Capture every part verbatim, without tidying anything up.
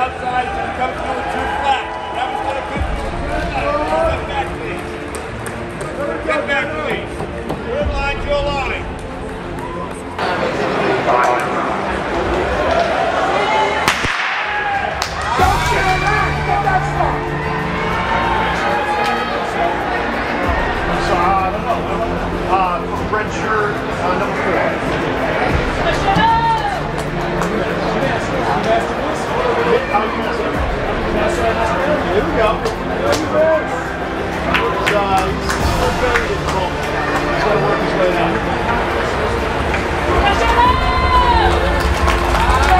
outside, it's going to come through with two flat. That was going to get Get back, please. Get back, please. You're in line, you're in line. Don't share that! Get that stuff! So, uh, I don't know. Uh, red shirt, uh, number four. Here we go. He's, uh, he's still very difficult. He's going to work his way down.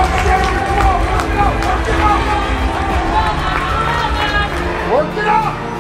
Work it up!